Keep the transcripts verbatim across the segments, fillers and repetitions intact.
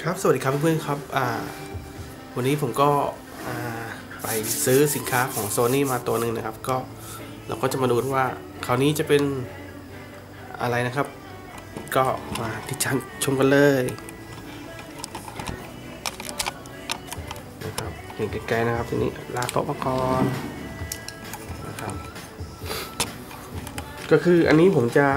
ครับสวัสดีครับเพื่อนๆครับอ่าวันนี้ผมก็อ่าไปซื้อสินค้าของ Sony มาตัวหนึ่งนะครับก็เราก็จะมาดูว่าคราวนี้จะเป็นอะไรนะครับก็มาที่ชั้นชมกันเลยนะครับเห็นไกลๆนะครับทีนี้ลากโต๊ะมาก่อนนะครับก็คืออันนี้ผมจะ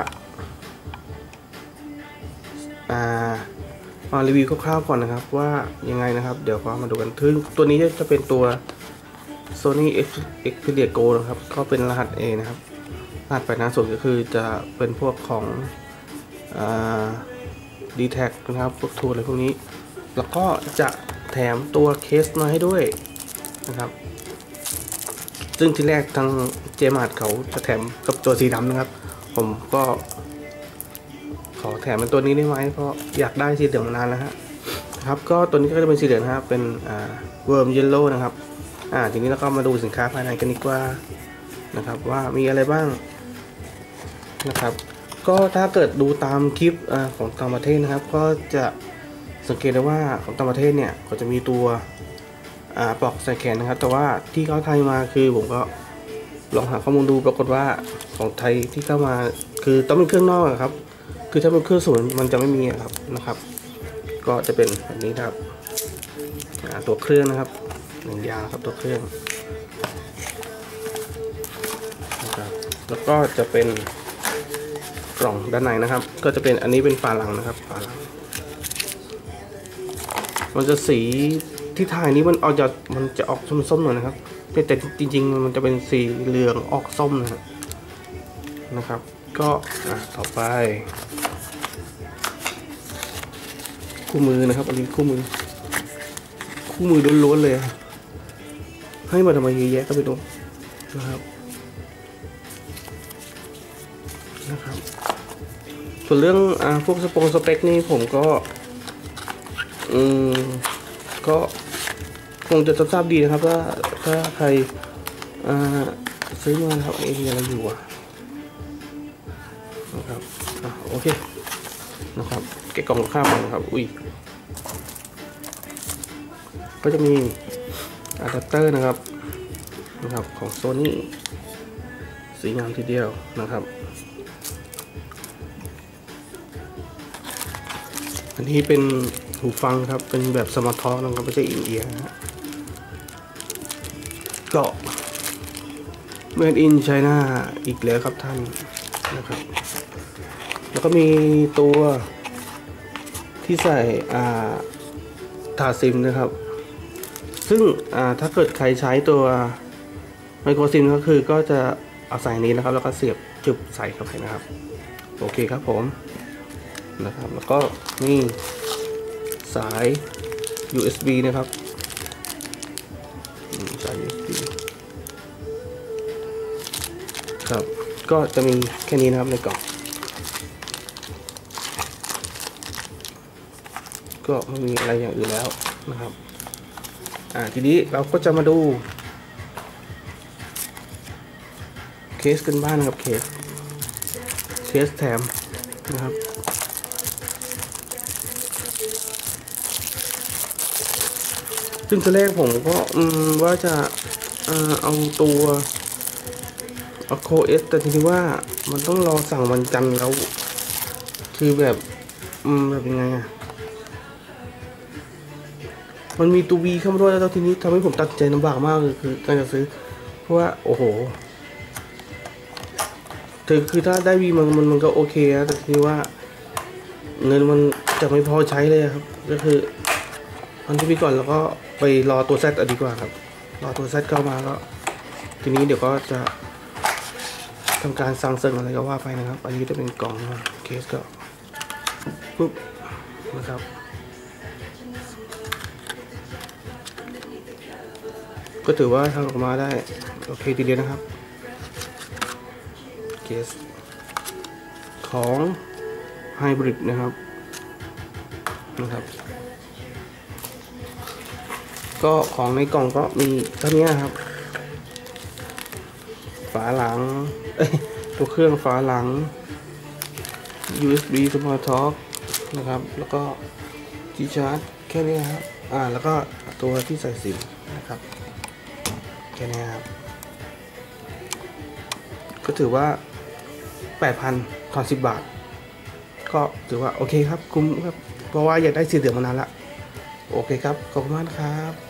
อ่ามารีวิวคร่าวๆก่อนนะครับว่ายังไงนะครับเดี๋ยวก็มาดูกันทึ่งตัวนี้จะเป็นตัว Sony Xperia Go นะครับก็เป็นรหัส A นะครับรหัสไปหน้าสุดก็คือจะเป็นพวกของอ่า ดี แท็ก นะครับพวกทูลอะไรพวกนี้แล้วก็จะแถมตัวเคสมาให้ด้วยนะครับซึ่งที่แรกทางเจมาร์ทเขาจะแถมกับตัวสีดำนะครับผมก็ขอแถมเป็นตัวนี้ได้ไหมเพราะอยากได้สีเหลืองมานานแล้วฮะครับก็ตัวนี้ก็จะเป็นสีเหลืองนะครับเป็นอ่าเวิร์มเยลโล่นะครับอ่าทีนี้เราก็มาดูสินค้าภายในกันดีกว่านะครับว่ามีอะไรบ้างนะครับก็ถ้าเกิดดูตามคลิปอ่าของต่างประเทศนะครับก็จะสังเกตได้ว่าของต่างประเทศเนี่ยก็จะมีตัวอ่าปลอกใส่แขนนะครับแต่ว่าที่เขาไทยมาคือผมก็ลองหาข้อมูลดูปรากฏว่าของไทยที่เข้ามาคือต้องเป็นเครื่องนอกครับคือถ้าเป็นเครื่องศูนย์มันจะไม่มีครับนะครับก็จะเป็นแบบนี้ครับตัวเครื่องนะครับหนึ่งยางครับตัวเครื่องนะครับแล้วก็จะเป็นกล่องด้านในนะครับก็จะเป็นอันนี้เป็นฝาหลังนะครับฝาหลังมันจะสีที่ถ่ายนี้มันออกจะมันจะออกส้มๆหน่อยนะครับแต่จริงๆมันจะเป็นสีเหลืองออกส้มนะครับนะครับก็ต่อไปคู่มือนะครับอันนี้คู่มือคู่มือล้วนๆเลยให้มาทำไมเยอะแยะก็ไปดูนะครับนะครับส่วนเรื่องอ่าพวกสปงสเปคนี่ผมก็อืมก็คงจะทราบดีนะครับว่าถ้าใครอ่าซื้อมาครับเอมีอะไรอยู่อะนะครับอ่ะโอเคนะครับแกะกล่องข้าวมันครับอุ้ยก็จะมีอะแดปเตอร์นะครับนะครับของ Sony สีงามทีเดียวนะครับอันนี้เป็นหูฟังครับเป็นแบบสมาร์ททอล์กนะครับไม่ใช่อินเอียร์นะก็เมดอินไชน่าอีกแล้วครับท่านนะครับแล้วก็มีตัวที่ใส่อ่าถาดซิมนะครับซึ่งอ่าถ้าเกิดใครใช้ตัวไมโครซิมก็คือก็จะเอาใส่นี้นะครับแล้วก็เสียบจุบใส่เข้าไปนะครับโอเคครับผมนะครับแล้วก็นี่สาย ยู เอส บี นะครับสาย ยู เอส บี ครับก็จะมีแค่นี้นะครับในกล่องก็ไม่มีอะไรอย่างอื่นแล้วนะครับอ่าทีนี้เราก็จะมาดูเคสกันบ้างนะครับเคสเคสแถมนะครับซึ่งตอนแรกผมก็อืมว่าจะเอ่อเอาตัวเอาโคเอสแต่ทีนี้ว่ามันต้องรอสั่งวันจันทร์แล้วคือแบบอืมแบบยังไงอะมันมีตัววีเข้ามาด้วยแล้วทีนี้ทำให้ผมตัดใจลำบากมากเลยคือการจะซื้อเพราะว่าโอ้โหถึงคือถ้าได้วีมันมันมันก็โอเคนะแต่ทีนี้ว่าเงินมันจะไม่พอใช้เลยครับก็คืออันที่พี่ก่อนแล้วก็ไปรอตัวเซตดีกว่าครับรอตัวเซตเข้ามาก็ทีนี้เดี๋ยวก็จะทำการสั่งเสริมอะไรก็ว่าไปนะครับอันนี้จะเป็นกล่องเคสก็ปุ๊บนะครับก็ถือว่าทำออกมาได้โอเคทีเดียวนะครับเคสของไฮบริดนะครับนะครับก็ของในกล่องก็มีเท่านี้ครับฝาหลังตัวเครื่องฝาหลัง ยู เอส บี Smart Talk นะครับแล้วก็ที่ชาร์จแค่นี้ครับอ่าแล้วก็ตัวที่ใส่ซิมนะครับแค่นี้ครับก็ถือว่า แปดพัน ถอนสิบบาทก็ถือว่าโอเคครับคุ้มครับเพราะว่าอยากได้สีเหลืองมานานละโอเคครับขอบคุณมากนะครับ